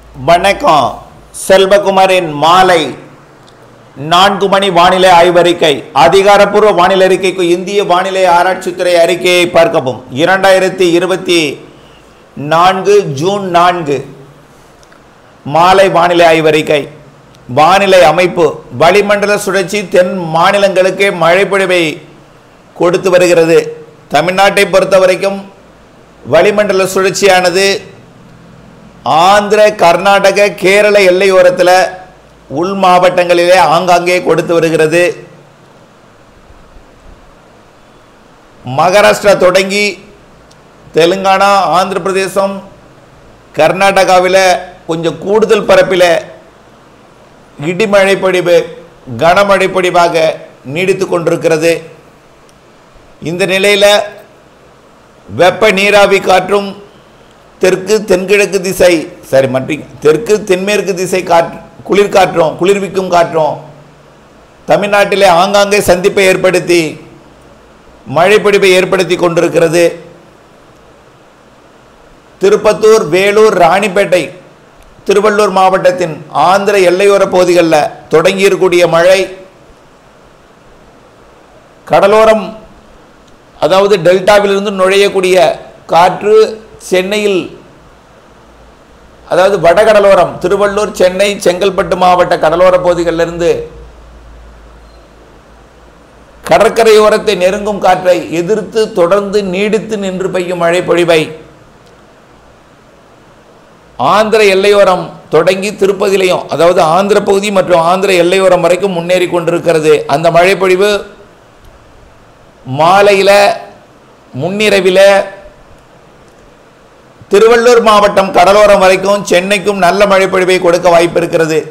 வணக்கம். செல்வகுமாரின் மாலை 4 மணி வானிலை ஆய்வறிக்கை. அதிகாரப்பூர்வ வானிலை அறிக்கைக்கு இந்திய வானிலை ஆராய்ச்சித்துறை அறிக்கையை பார்க்கவும். 2024 ஜூன் 4 மாலை வானிலை ஆய்வறிக்கை. வானிலை அமைப்பு: வளிமண்டல சுழற்சி தென் மாநிலங்களுக்கு மழைப்பொழிவை கொடுத்து வருகிறது. தமிழ்நாட்டை பொறுத்தவரைக்கும் வளிமண்டல சுழற்சியானது ஆந்திர, கர்நாடக, கேரள எல்லையோரத்தில் உள் மாவட்டங்களிலே ஆங்காங்கே கொடுத்து வருகிறது. மகாராஷ்டிரா தொடங்கி தெலுங்கானா, ஆந்திர பிரதேசம், கர்நாடகாவில் கொஞ்சம் கூடுதல் பரப்பில் இடிமழை பொழிவு, கனமழை பொழிவாக நீடித்து கொண்டிருக்கிறது. இந்த நிலையில் வெப்ப நீராவி காற்றும் தெற்கு தென்கிழக்கு திசை தெற்கு தென்மேற்கு திசை குளிர்விக்கும் காற்றும் தமிழ்நாட்டிலே ஆங்காங்கே சந்திப்பை ஏற்படுத்தி மழைப்பொழிவை ஏற்படுத்தி கொண்டிருக்கிறது. திருப்பத்தூர், வேலூர், ராணிப்பேட்டை, திருவள்ளூர் மாவட்டத்தின் ஆந்திர எல்லையோர பகுதிகளில் தொடங்கியிருக்கூடிய மழை கடலோரம், அதாவது டெல்டாவிலிருந்து நுழையக்கூடிய காற்று சென்னையில், அதாவது வடகடலோரம் திருவள்ளூர், சென்னை, செங்கல்பட்டு மாவட்ட கடலோர பகுதிகளிலிருந்து கடற்கரையோரத்தை நெருங்கும் காற்றை எதிர்த்து தொடர்ந்து நீடித்து நின்று பெய்யும் மழை பொழிவை ஆந்திர எல்லையோரம் தொடங்கி திருப்பதியிலையும், அதாவது ஆந்திர பகுதி மற்றும் ஆந்திர எல்லையோரம் வரைக்கும் முன்னேறி கொண்டிருக்கிறது. அந்த மழை பொழிவு மாலையில், முன்னிரவில் திருவள்ளூர் மாவட்டம் கடலோரம் வரைக்கும் சென்னைக்கும் நல்ல மழைப்பொழிவை கொடுக்க வாய்ப்பு இருக்கிறது.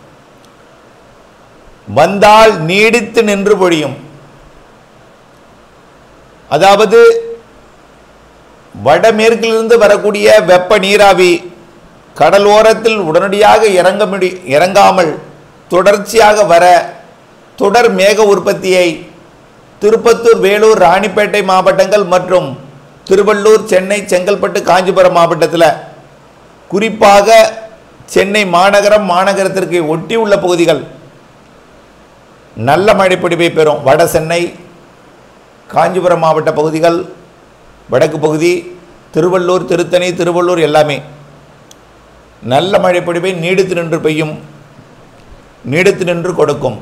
வந்தால் நீடித்து நின்று பொழியும். அதாவது வடமேற்கிலிருந்து வரக்கூடிய வெப்ப நீராவி கடலோரத்தில் உடனடியாக இறங்காமல் தொடர்ச்சியாக வர தொடர் மேக உற்பத்தியை திருப்பத்தூர், வேலூர், ராணிப்பேட்டை மாவட்டங்கள் மற்றும் திருவள்ளூர், சென்னை, செங்கல்பட்டு, காஞ்சிபுரம் மாவட்டத்தில், குறிப்பாக சென்னை மாநகரம், மாநகரத்திற்கு ஒட்டியுள்ள பகுதிகள் நல்ல மழைப்பொழிவை பெறும். வட சென்னை, காஞ்சிபுரம் மாவட்ட பகுதிகள், வடக்கு பகுதி, திருவள்ளூர், திருத்தணி, திருவள்ளூர் எல்லாமே நல்ல மழைப்பொழிவை நீடித்து நின்று பெய்யும், நீடித்து நின்று கொடுக்கும்.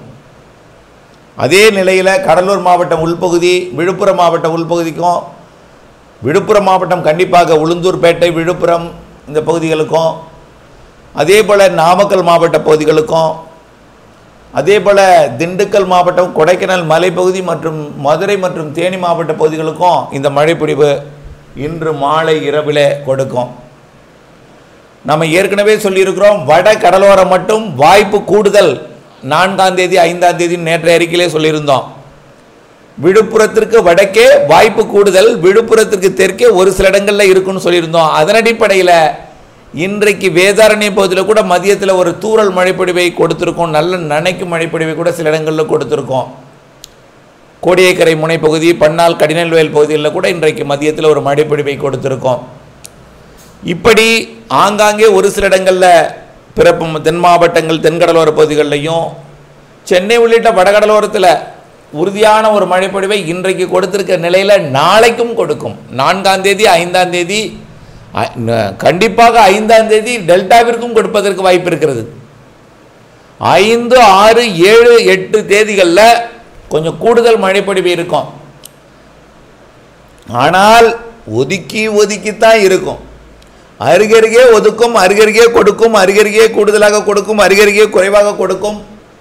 அதே நிலையில் கடலூர் மாவட்டம் உள்பகுதி, விழுப்புரம் மாவட்ட உள்பகுதிக்கும், விழுப்புரம் மாவட்டம் கண்டிப்பாக உளுந்தூர்பேட்டை, விழுப்புரம் இந்த பகுதிகளுக்கும், அதே போல் நாமக்கல் மாவட்ட பகுதிகளுக்கும், அதே போல் திண்டுக்கல் மாவட்டம், கொடைக்கானல் மலைப்பகுதி மற்றும் மதுரை மற்றும் தேனி மாவட்ட பகுதிகளுக்கும் இந்த மழைப்பொழிவு இன்று மாலை இரவில் கொடுக்கும். நம்ம ஏற்கனவே சொல்லியிருக்கிறோம், வட கடலோரம் மட்டும் வாய்ப்பு கூடுதல். 4ஆம் தேதி 5ஆம் தேதி நேற்றைய அறிக்கையிலே சொல்லியிருந்தோம். விழுப்புரத்திற்கு வடக்கே வாய்ப்பு கூடுதல், விழுப்புரத்திற்கு தெற்கே ஒரு சில இடங்களில் இருக்குன்னு சொல்லியிருந்தோம். அதன் அடிப்படையில் இன்றைக்கு வேதாரண்ய பகுதியில் கூட மதியத்தில் ஒரு தூறல் மழைப்பொழிவை கொடுத்துருக்கோம். நல்ல நனைக்கும் மழைப்பொழிவை கூட சில இடங்களில் கொடுத்துருக்கோம். கோடியக்கரை முனைப்பகுதி, பன்னாள், கடினல்வேல் பகுதிகளில் கூட இன்றைக்கு மதியத்தில் ஒரு மழைப்பொழிவை கொடுத்துருக்கோம். இப்படி ஆங்காங்கே ஒரு சில இடங்களில் பிறப்பும் தென் மாவட்டங்கள், தென்கடலோர பகுதிகளிலையும், சென்னை உள்ளிட்ட வடகடலோரத்தில் உறுதியான ஒரு மழைப்பொழிவை இன்றைக்கு கொடுத்திருக்க நிலையில் நாளைக்கும் கொடுக்கும். 4ஆம் தேதி 5ஆம் தேதி, கண்டிப்பாக 5ஆம் தேதி டெல்டாவிற்கும் கொடுப்பதற்கு வாய்ப்பு இருக்கிறது. 5, 6, 7, 8 தேதிகளில் கொஞ்சம் கூடுதல் மழைப்பொழிவு இருக்கும். ஆனால் ஒதுக்கித்தான் இருக்கும். அருகருகே ஒதுக்கும், அருகருகே கொடுக்கும், அருகருகே கூடுதலாக கொடுக்கும், அருகருகே குறைவாக கொடுக்கும்.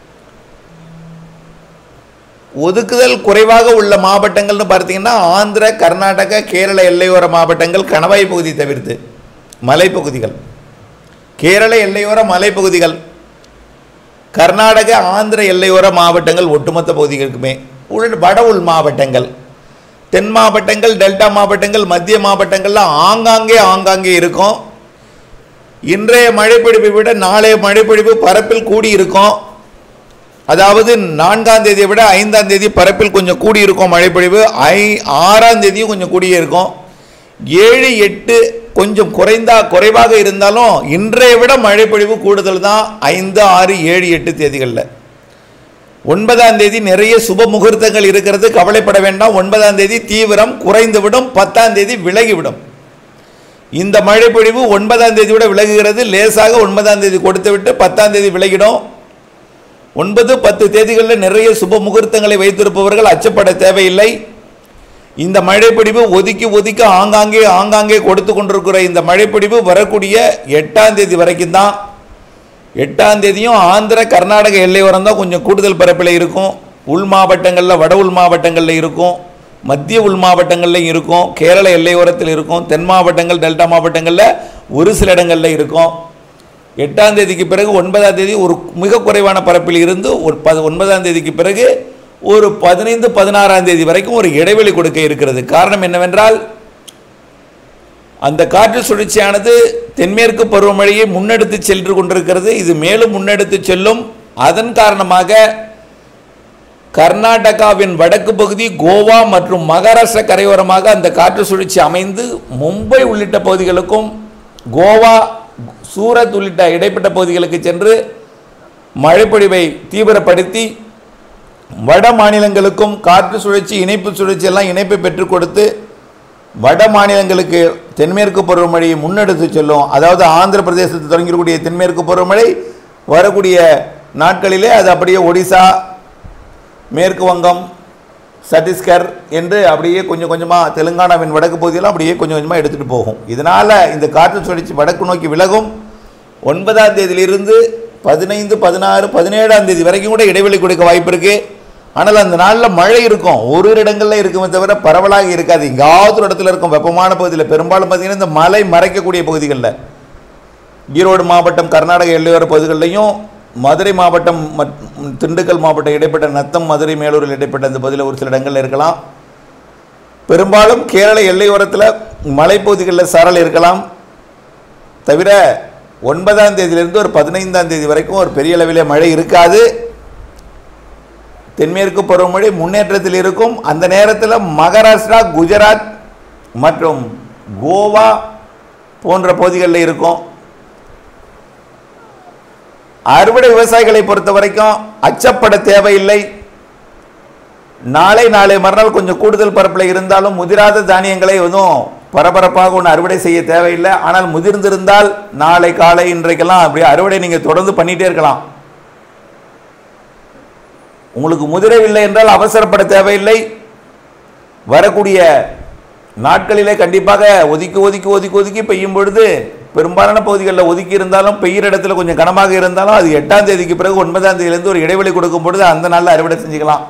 ஒதுக்குதல் குறைவாக உள்ள மாவட்டங்கள்னு பார்த்தீங்கன்னா ஆந்திர, கர்நாடக, கேரள எல்லையோர மாவட்டங்கள், கணவாய் பகுதி தவிர்த்து மலைப்பகுதிகள், கேரள எல்லையோர மலைப்பகுதிகள், கர்நாடக, ஆந்திர எல்லையோர மாவட்டங்கள் ஒட்டுமொத்த பகுதிகளுக்குமே, வட உள் மாவட்டங்கள், தென் மாவட்டங்கள், டெல்டா மாவட்டங்கள், மத்திய மாவட்டங்கள்லாம் ஆங்காங்கே இருக்கும். இன்றைய மழைப்பொழிவை விட நாளைய மழைப்பொழிவு பரப்பில் கூடி இருக்கும். அதாவது 4ஆம் தேதியை விட 5ஆம் தேதி பரப்பில் கொஞ்சம் கூடி இருக்கும் மழைப்பொழிவு. 6ஆம் தேதியும் கொஞ்சம் கூடியே இருக்கும். 7, 8 கொஞ்சம் குறைவாக இருந்தாலும் இன்றைய விட மழைப்பொழிவு கூடுதல் தான் 5, 6, 7, 8 தேதிகளில். 9ஆம் தேதி நிறைய சுப முகூர்த்தங்கள் இருக்கிறது, கவலைப்பட வேண்டாம். 9ஆம் தேதி தீவிரம் குறைந்துவிடும், 10ஆம் தேதி விலகிவிடும். இந்த மழைப்பொழிவு 9ஆம் தேதி விட விலகுகிறது. லேசாக 9ஆம் தேதி கொடுத்து விட்டு 10ஆம் தேதி விலகிடும். 9, 10 தேதிகளில் நிறைய சுப முகூர்த்தங்களை வைத்திருப்பவர்கள் அச்சப்பட தேவையில்லை. இந்த மழைப்பொழிவு ஒதுக்கி ஆங்காங்கே கொடுத்து கொண்டிருக்கிற இந்த மழைப்பொழிவு வரக்கூடிய 8ஆம் தேதி வரைக்கும் தான். 8ஆம் தேதியும் ஆந்திர கர்நாடக எல்லையோரம் தான் கொஞ்சம் கூடுதல் பரப்பில் இருக்கும். உள் மாவட்டங்களில், வட உள் மாவட்டங்களில் இருக்கும், மத்திய உள் மாவட்டங்களில் இருக்கும், கேரள எல்லையோரத்தில் இருக்கும், தென் மாவட்டங்கள், டெல்டா மாவட்டங்களில் ஒரு சில இடங்களில் இருக்கும். 8ஆம் தேதிக்கு பிறகு 9ஆம் தேதி ஒரு மிக குறைவான பரப்பில் இருந்து ஒரு 9ஆம் தேதிக்கு பிறகு ஒரு 15, 16ஆம் தேதி வரைக்கும் ஒரு இடைவெளி கொடுக்க இருக்கிறது. காரணம் என்னவென்றால், அந்த காற்று சுழற்சியானது தென்மேற்கு பருவமழையை முன்னெடுத்து சென்று கொண்டிருக்கிறது. இது மேலும் முன்னெடுத்து செல்லும். அதன் காரணமாக கர்நாடகாவின் வடக்கு பகுதி, கோவா மற்றும் மகாராஷ்டிரா கரையோரமாக அந்த காற்று சுழற்சி அமைந்து மும்பை உள்ளிட்ட பகுதிகளுக்கும், கோவா, சூரத் உள்ளிட்ட இடைப்பட்ட பகுதிகளுக்கு சென்று மழைப்பொழிவை தீவிரப்படுத்தி வட மாநிலங்களுக்கும் காற்று சுழற்சி, இணைப்பு சுழற்சி எல்லாம் இணைப்பை பெற்றுக் கொடுத்து வட மாநிலங்களுக்கு தென்மேற்கு பருவமழையை முன்னெடுத்து செல்லும். அதாவது ஆந்திர பிரதேசத்தில் தொடங்கக்கூடிய தென்மேற்கு பருவமழை வரக்கூடிய நாட்களிலே அது அப்படியே ஒடிசா, மேற்கு வங்கம், சத்தீஸ்கர் என்று அப்படியே கொஞ்சம் கொஞ்சமாக தெலுங்கானாவின் வடக்கு பகுதியெல்லாம் அப்படியே கொஞ்சம் கொஞ்சமாக எடுத்துகிட்டு போகும். இதனால் இந்த காற்று சுழற்சி வடக்கு நோக்கி விலகும். 9ஆம் தேதியிலிருந்து 15, 16, 17ஆம் தேதி வரைக்கும் கூட இடைவெளி கொடுக்க வாய்ப்பு இருக்குது. ஆனால் அந்த நாளில் மழை இருக்கும், ஒரு இடங்களில் இருக்குமே தவிர பரவலாக இருக்காது. எங்காவது ஒரு இடத்துல இருக்கும். வெப்பமான பகுதியில் பெரும்பாலும் பார்த்தீங்கன்னா இந்த மலை மறைக்கக்கூடிய பகுதிகளில், ஈரோடு மாவட்டம், கர்நாடக எல்லையோர பகுதிகளிலையும், மதுரை மாவட்டம், திண்டுக்கல் மாவட்டம் இடைப்பட்ட நத்தம், மதுரை, மேலூரில் இடைப்பட்ட அந்த பகுதியில் ஒரு சில இடங்களில் இருக்கலாம். பெரும்பாலும் கேரள எல்லையோரத்தில் மலைப்பகுதிகளில் சாரல் இருக்கலாம். தவிர 9ஆம் தேதியிலிருந்து ஒரு 15ஆம் தேதி வரைக்கும் ஒரு பெரிய அளவிலே மழை இருக்காது. தென்மேற்கு பருவமழை முன்னேற்றத்தில் இருக்கும். அந்த நேரத்தில் மகாராஷ்டிரா, குஜராத் மற்றும் கோவா போன்ற பகுதிகளில் இருக்கும். அறுவடை விவசாயிகளை பொறுத்த வரைக்கும் அச்சப்பட தேவையில்லை. நாளை மறுநாள் கொஞ்சம் கூடுதல் பரப்பில் இருந்தாலும் முதிராத தானியங்களை எதுவும் பரபரப்பாக ஒன்று அறுவடை செய்ய தேவையில்லை. ஆனால் முதிர்ந்திருந்தால் நாளை காலை இன்றைக்கெல்லாம் அப்படியே அறுவடை நீங்கள் தொடர்ந்து பண்ணிகிட்டே இருக்கலாம். உங்களுக்கு முதிரவில்லை என்றால் அவசரப்பட தேவையில்லை. வரக்கூடிய நாட்களிலே கண்டிப்பாக ஒதுக்கி பெய்யும் பொழுது பெரும்பாலான பகுதிகளில் ஒதுக்கி இருந்தாலும் பெய்கிற இடத்துல கொஞ்சம் கனமாக இருந்தாலும் அது 8ஆம் தேதிக்கு பிறகு 9ஆம் தேதியிலேருந்து ஒரு இடைவெளி கொடுக்கும் பொழுது அந்த நாளில் அறுவடை செஞ்சுக்கலாம்.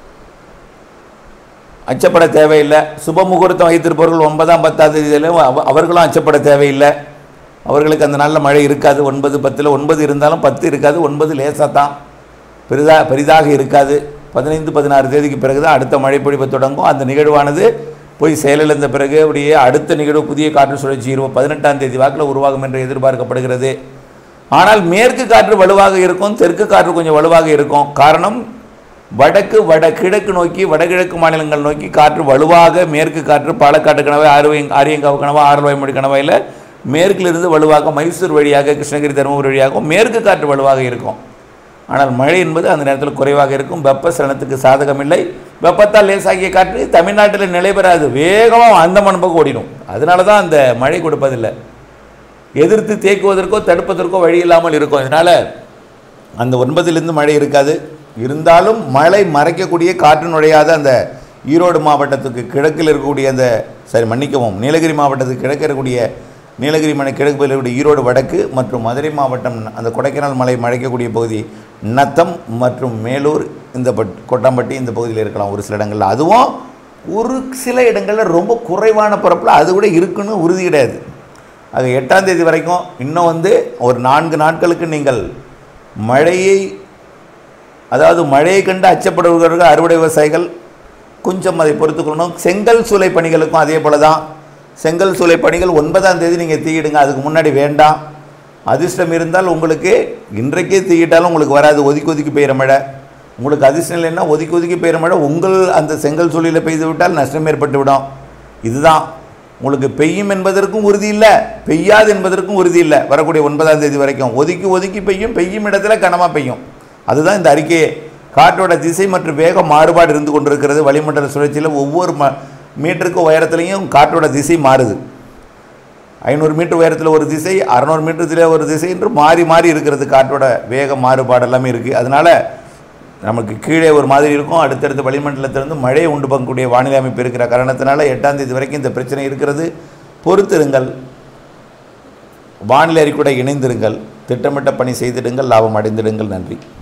அச்சப்பட தேவையில்லை. சுப முகூர்த்தம் வைத்திருப்பவர்கள் 9ஆம் 10ஆம் தேதியில அவர்களும் அச்சப்பட தேவையில்லை. அவர்களுக்கு அந்த நாளில் மழை இருக்காது. 9, 10 9 இருந்தாலும் 10 இருக்காது. 9 லேசாக தான், பெரிதாக இருக்காது. 15, 16 தேதிக்கு பிறகு தான் அடுத்த மழை பொழிவு தொடங்கும். அந்த நிகழ்வானது போய் செயலிழந்த பிறகு அப்படியே அடுத்த நிகழ்வு புதிய காற்று சுழற்சி 18ஆம் தேதி வாக்கில் உருவாகும் என்று எதிர்பார்க்கப்படுகிறது. ஆனால் மேற்கு காற்று வலுவாக இருக்கும், தெற்கு காற்று கொஞ்சம் வலுவாக இருக்கும். காரணம், வடகிழக்கு நோக்கி, வடகிழக்கு மாநிலங்கள் நோக்கி காற்று வலுவாக, மேற்கு காற்று பாலக்காட்டு கணவாய், ஆரியங்காவு கணவாய், ஆரல்வாய்மொழி கணவாயில் மேற்கிலிருந்து வலுவாக மைசூர் வழியாக, கிருஷ்ணகிரி, தருமபுரி வழியாக மேற்கு காற்று வலுவாக இருக்கும். ஆனால் மழை என்பது அந்த நேரத்தில் குறைவாக இருக்கும். வெப்பசலனத்துக்கு சாதகம் இல்லை. வெப்பத்தால் லேசாகிய காற்று தமிழ்நாட்டில் நிலை பெறாது, வேகமாக அந்தமான் பக்கம் ஓடிடும். அதனால தான் அந்த மழை கொடுப்பதில்லை. எதிர்த்து தேக்குவதற்கோ தடுப்பதற்கோ வழி இல்லாமல் இருக்கும். இதனால் அந்த 9லிருந்து மழை இருக்காது. இருந்தாலும் மழை மறைக்கக்கூடிய காற்று நுழையாத அந்த ஈரோடு மாவட்டத்துக்கு கிழக்கில் இருக்கக்கூடிய அந்த நீலகிரி மாவட்டத்துக்கு கிழக்கு இருக்கக்கூடிய நீலகிரி மலை கிழக்கு பகுதியில் இருக்கக்கூடிய ஈரோடு வடக்கு மற்றும் மதுரை மாவட்டம் அந்த கொடைக்கானல் மலை மழைக்கக்கூடிய பகுதி நத்தம் மற்றும் மேலூர், இந்த கொட்டாம்பட்டி இந்த பகுதியில் இருக்கலாம் ஒரு சில இடங்களில். அதுவும் ஒரு சில இடங்களில் ரொம்ப குறைவான பரப்பில் அது கூட இருக்குன்னு உறுதி கிடையாது. அது 8ஆம் தேதி வரைக்கும் இன்னும் ஒரு 4 நாட்களுக்கு நீங்கள் மழையை கண்டு அச்சப்படுவர்கள் அறுவடை விவசாயிகள் கொஞ்சம் அதை பொறுத்துக்கணும். செங்கல் சூளை பணிகளுக்கும் அதே போல தான். செங்கல் சூளை பணிகள் 9ஆம் தேதி நீங்கள் தீயிடுங்க, அதுக்கு முன்னாடி வேண்டாம். அதிர்ஷ்டம் இருந்தால் உங்களுக்கு இன்றைக்கே தீயிட்டாலும் உங்களுக்கு வராது. ஒதுக்கி பெய்கிற மழை உங்களுக்கு அதிர்ஷ்டம் இல்லைன்னா ஒதுக்கி பெய்கிற மழை உங்கள் அந்த செங்கல் சூளையில் பெய்து விட்டால் நஷ்டம் ஏற்பட்டு விடும். இதுதான் உங்களுக்கு பெய்யும் என்பதற்கும் உறுதி இல்லை, பெய்யாது என்பதற்கும் உறுதி இல்லை. வரக்கூடிய 9ஆம் தேதி வரைக்கும் ஒதுக்கி ஒதுக்கி பெய்யும், பெய்யும் இடத்துல கனமாக பெய்யும். அதுதான் இந்த அறிக்கையே. காற்றோட திசை மற்றும் வேக மாறுபாடு இருந்து கொண்டிருக்கிறது. வளிமண்டல சுழற்சியில் ஒவ்வொரு மீட்டருக்கு உயரத்துலையும் காற்றோட திசை மாறுது. 500 மீட்டர் உயரத்தில் ஒரு திசை, 600 மீட்டர் ஒரு திசை என்று மாறி மாறி இருக்கிறது. காற்றோட வேக மாறுபாடு எல்லாமே இருக்குது. அதனால் நமக்கு கீழே ஒரு மாதிரி இருக்கும், அடுத்தடுத்த வளிமண்டலத்திலிருந்து மழையை உண்டு பண்ணக்கூடிய வானிலை அமைப்பு இருக்கிற காரணத்தினால 8ஆம் தேதி வரைக்கும் இந்த பிரச்சனை இருக்கிறது. பொறுத்திருங்கள், வானிலை அறிக்கையோட இணைந்திருங்கள், திட்டமிட்ட பணி செய்திடுங்கள், லாபம் அடைந்திடுங்கள். நன்றி.